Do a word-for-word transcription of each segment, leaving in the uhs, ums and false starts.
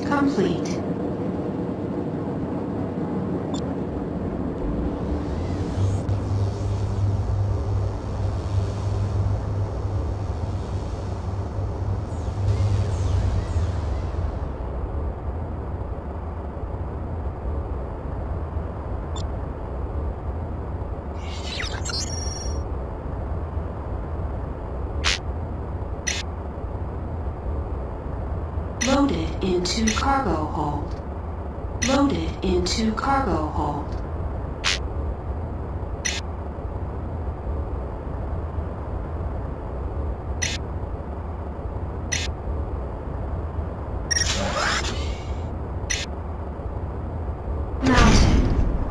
complete. Loaded into cargo hold. Loaded into cargo hold. Mounted.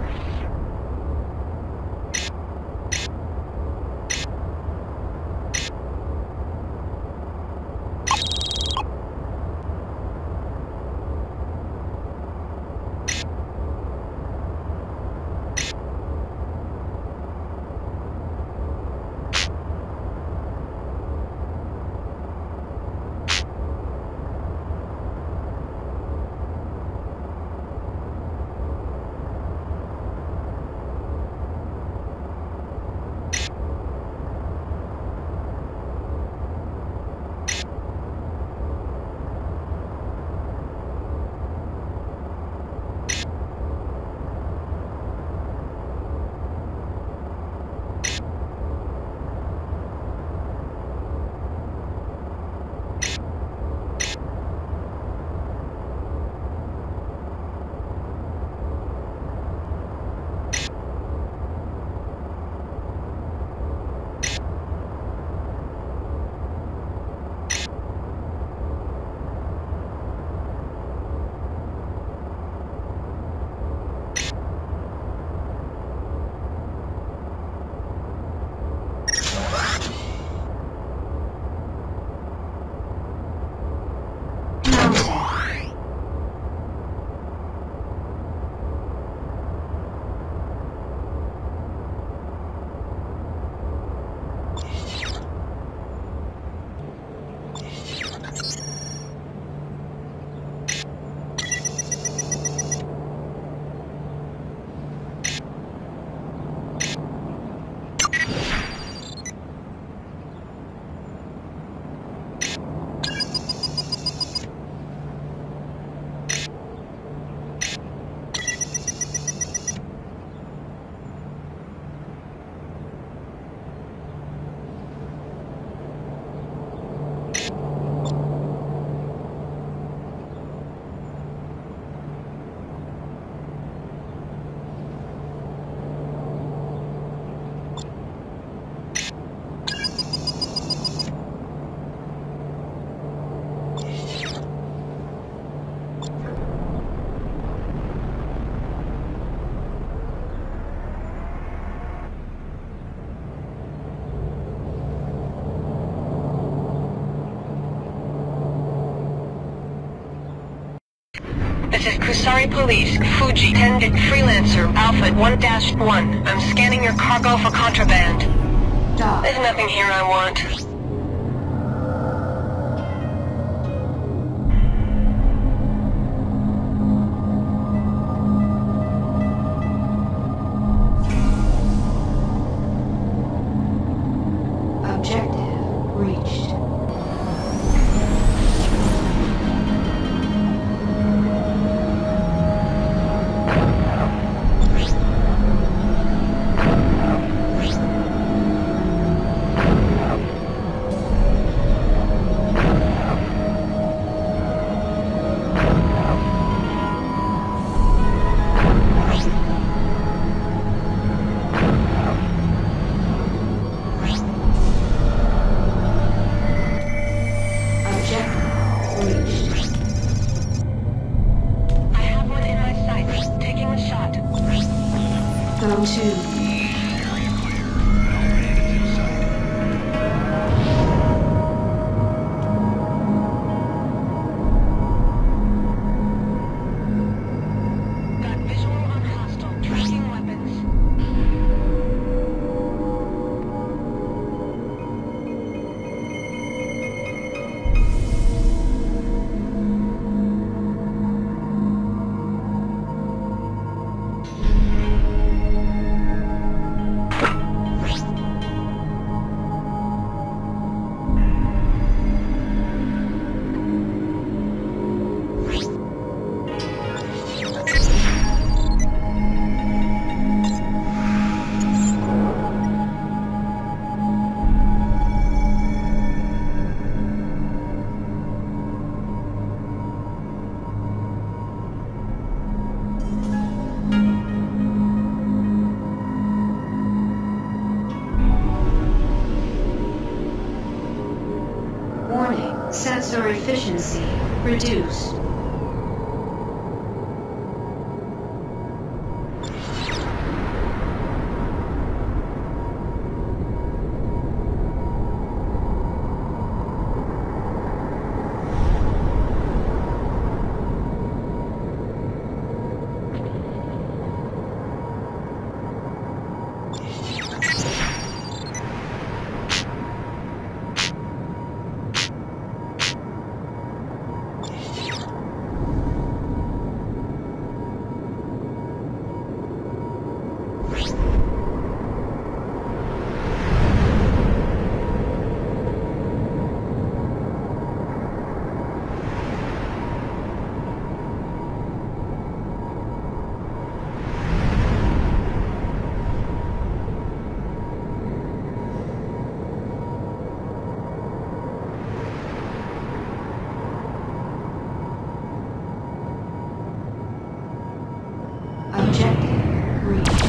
This is Kusari Police, Fuji, Tengen, Freelancer, Alpha one dash one. I'm scanning your cargo for contraband. Dock. There's nothing here I want. Objective reached. Sensor efficiency reduced. Objective reached.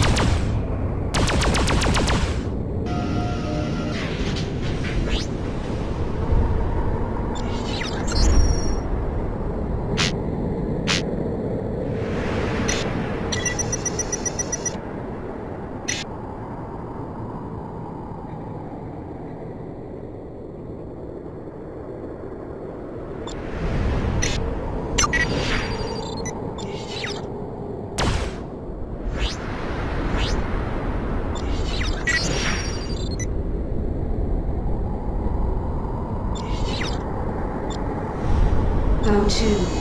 Go to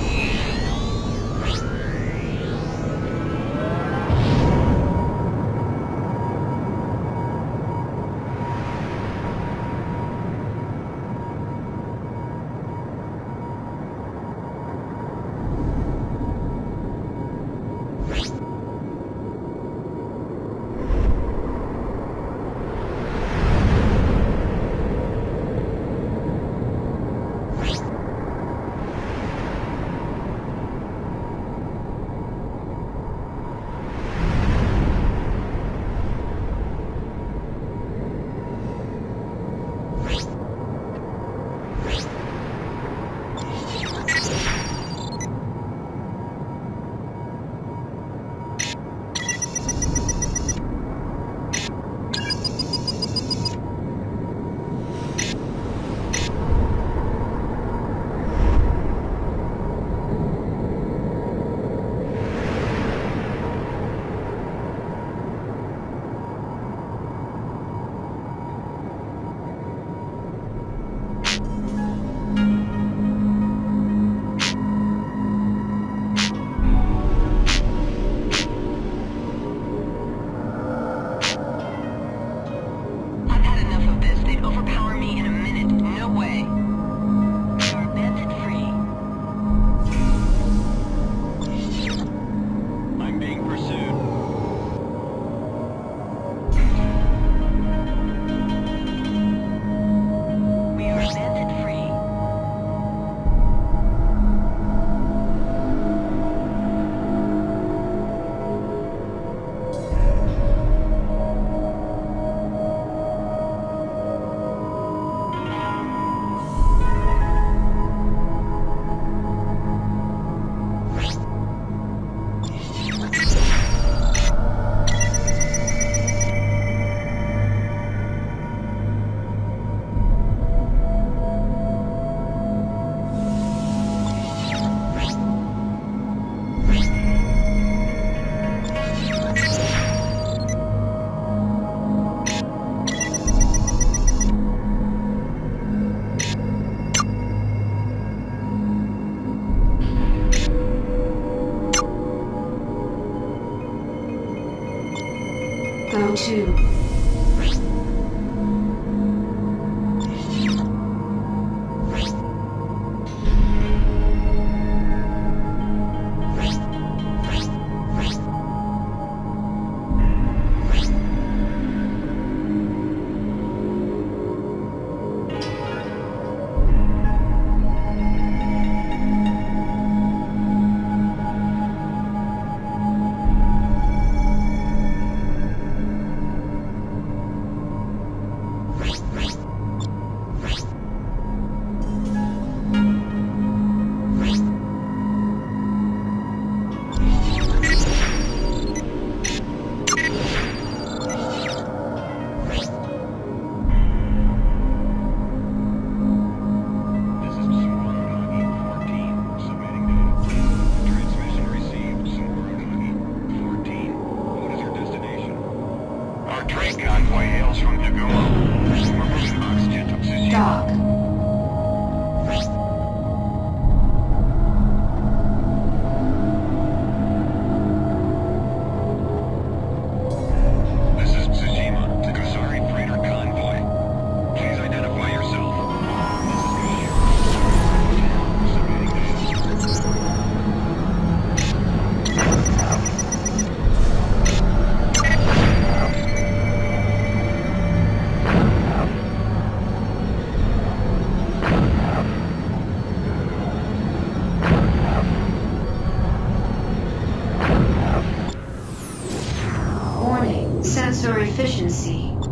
Go to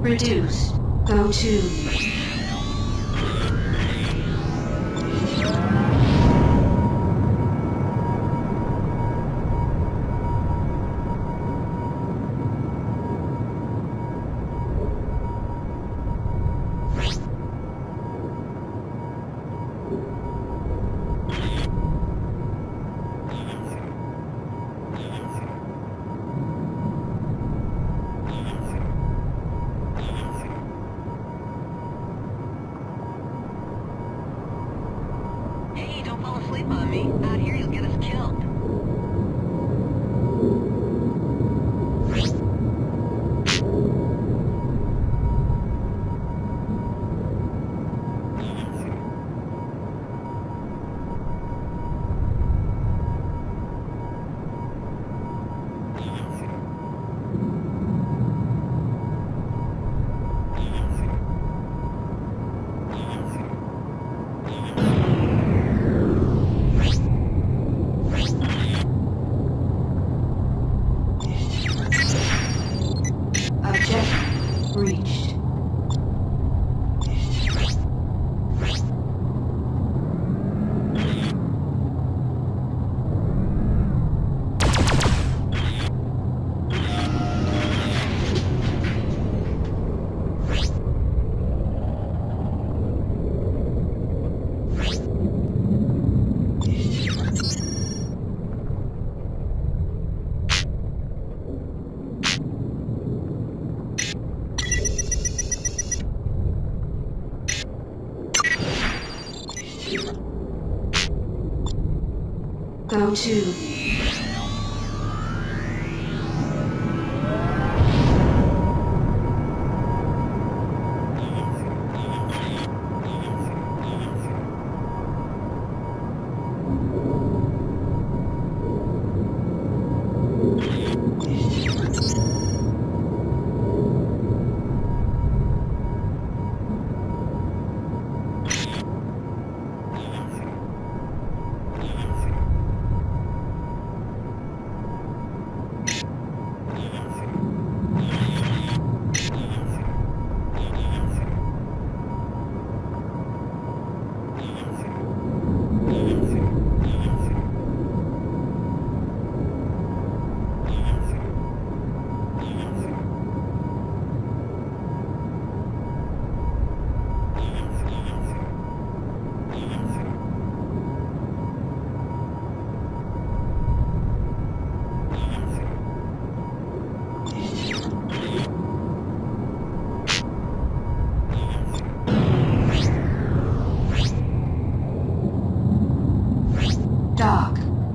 Reduced. Go to. Go to. Dock.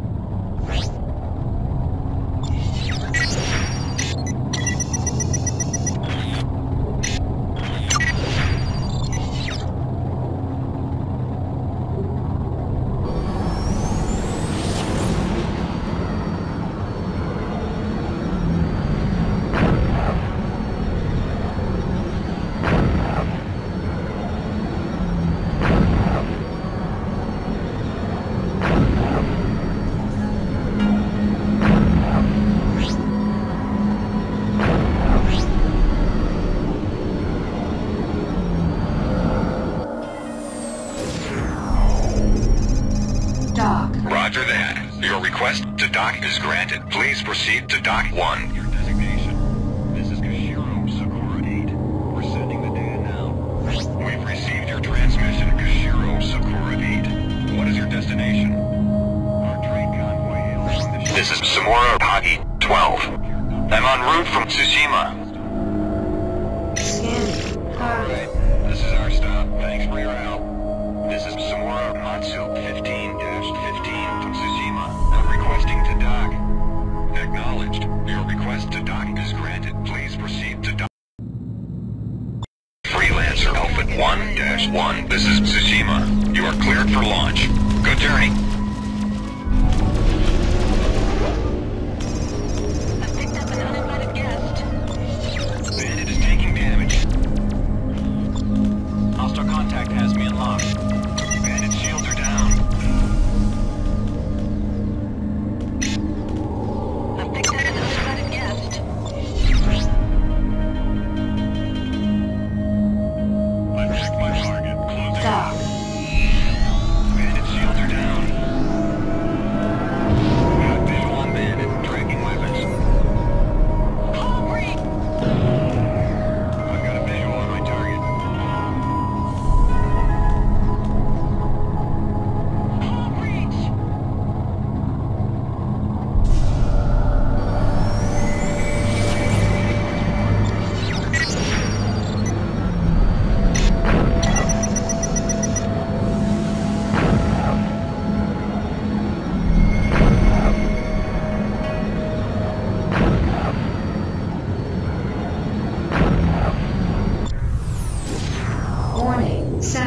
Roger that. Your request to dock is granted. Please proceed to dock one. Your designation. This is Kashiro Sakura eight. We're sending the data now. We've received your transmission, Kashiro Sakura eight. What is your destination? Our trade convoy hails from the... This is Samura Hagi twelve. I'm en route from Tsushima. Scanning. Alright. This is our stop. Thanks for your help. This is Samura Matsu fifteen dash fifteen from Tsushima. I'm requesting to dock. Acknowledged. Your request to dock is granted. Please proceed to dock. Freelancer Alpha one dash one. This is Tsushima. You are cleared for launch. Good journey. I picked up an uninvited guest. Bandit is taking damage. Hostile contact has me unlocked. Bandit shields are down. I picked up an uninvited guest.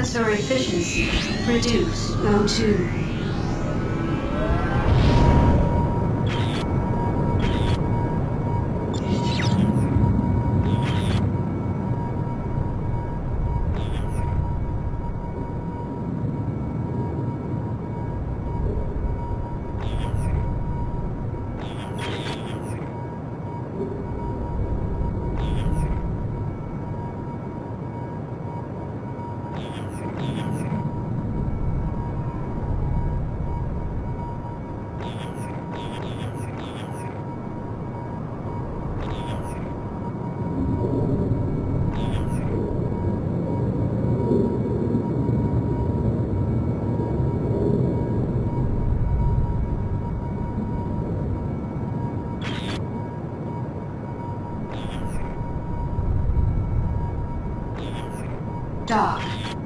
Sensor efficiency reduced. O two. Dock.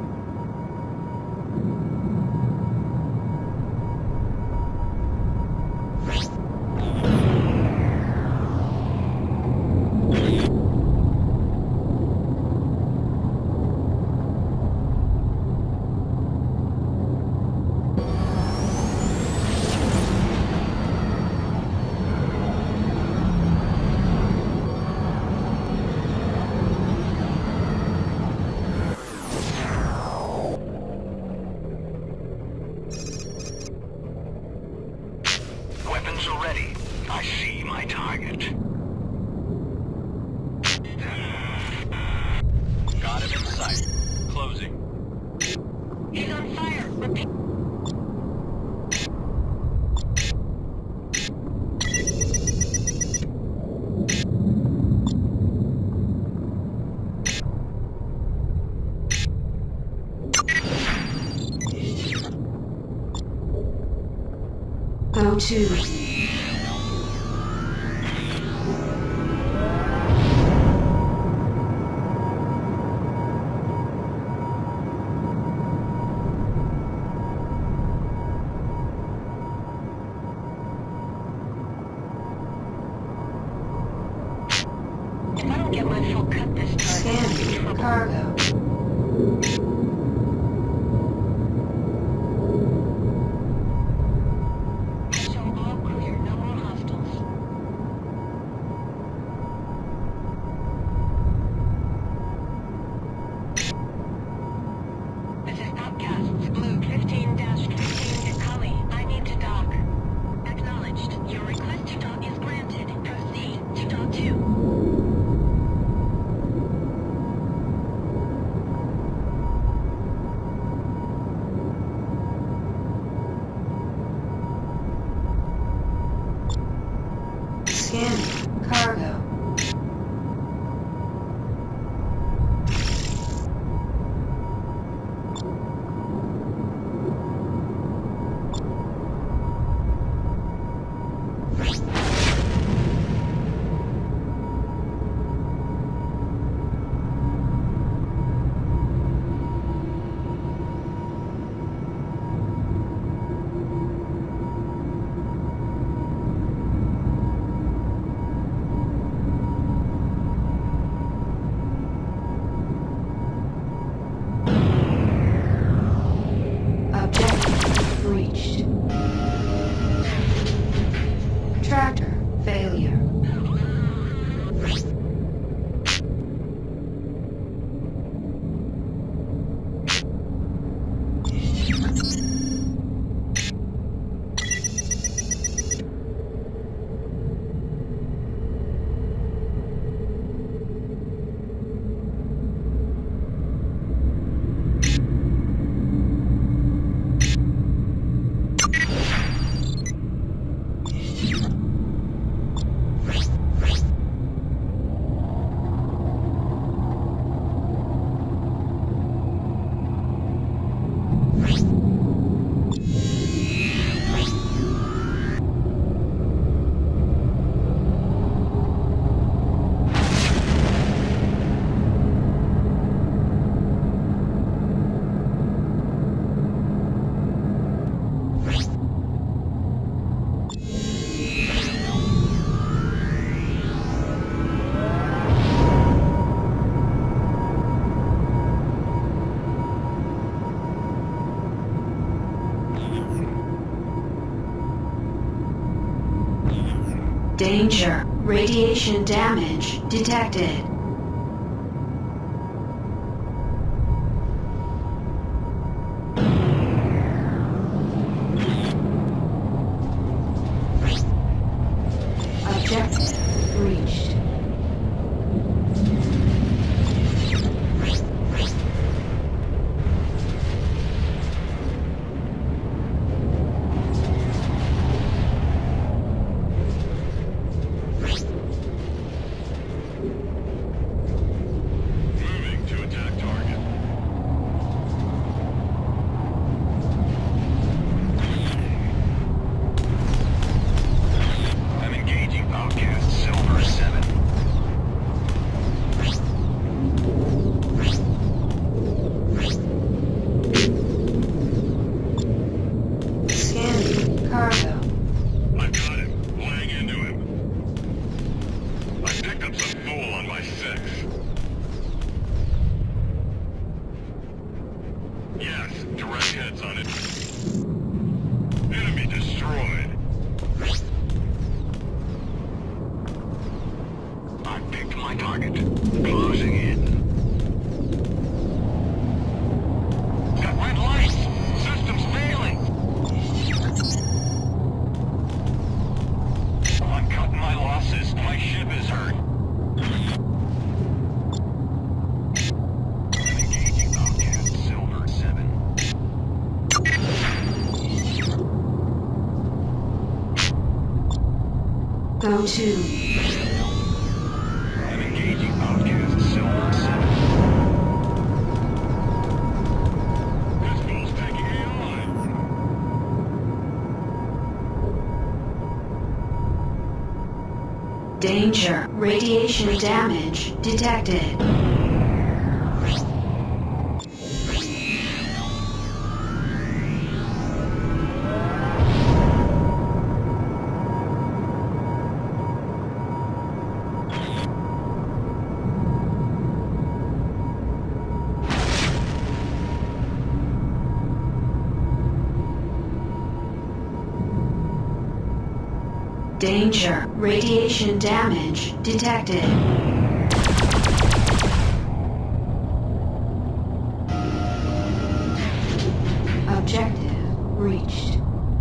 Weapons are ready. I see my target. Got him in sight. Closing. He's on fire. Repeat. O two. If I don't get my full cut this time, Scanning for cargo. show all clear. No more hostiles. This is Outcasts, Blue fifteen dash fifteen to Cully. I need to dock. Acknowledged. Your request to dock is granted. Proceed to dock two. Danger. Radiation damage detected. Objective reached. Moving to attack target. I'm engaging outcast Silver seven. Scanning cargo. I've got him. Laying into him. I picked up some fool on my six. Yes, direct hits on it. Enemy destroyed. I picked my target. Closing in. Got red lights. System's failing. I'm cutting my losses. My ship is hurt. I'm engaging outcast Silver seven. Go to. I'm engaging outcast Silver seven. This fool's taking me on. Danger. Radiation damage detected. Danger. Radiation damage detected. Objective reached.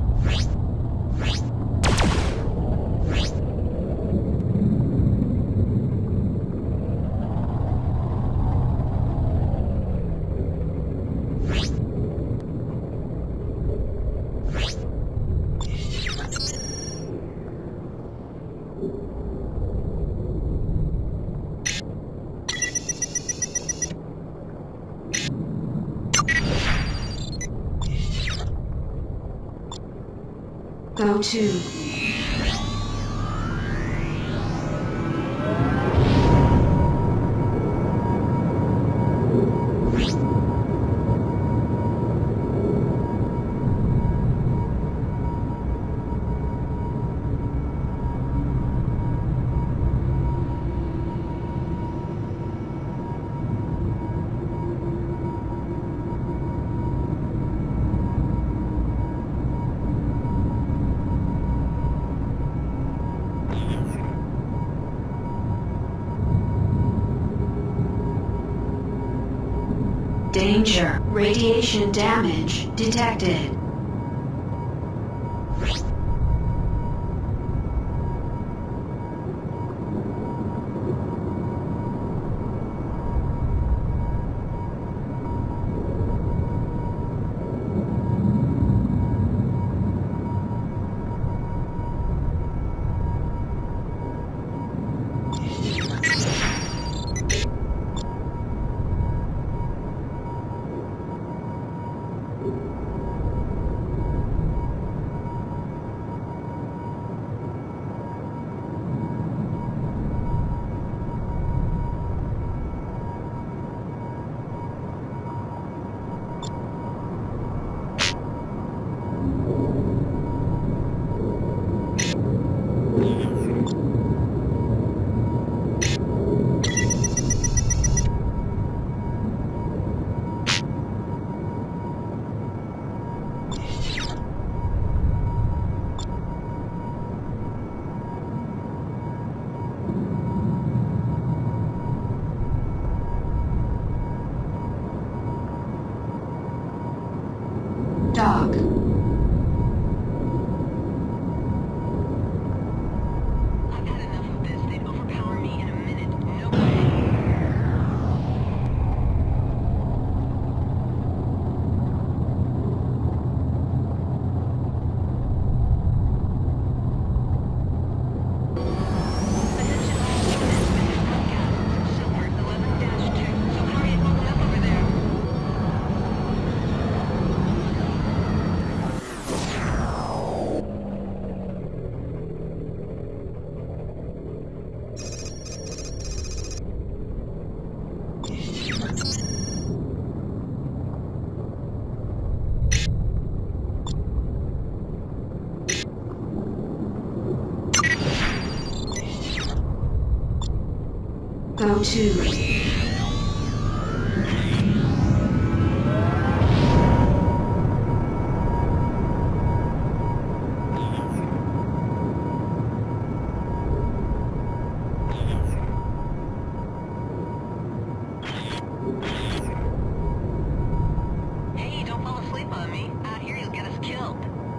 Go to. Danger. Radiation damage detected. Dock. I've had enough of this. They'd overpower me in a minute. No way. Go to Hey, don't fall asleep on me. Out here you'll get us killed.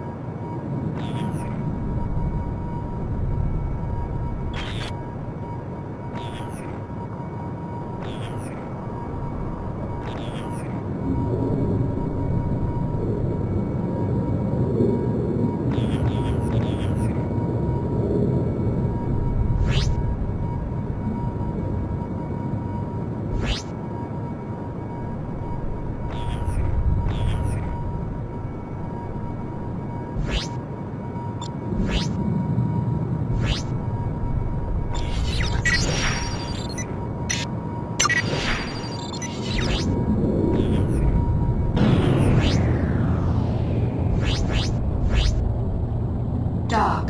Dock.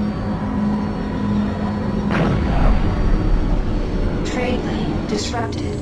Trade lane disrupted.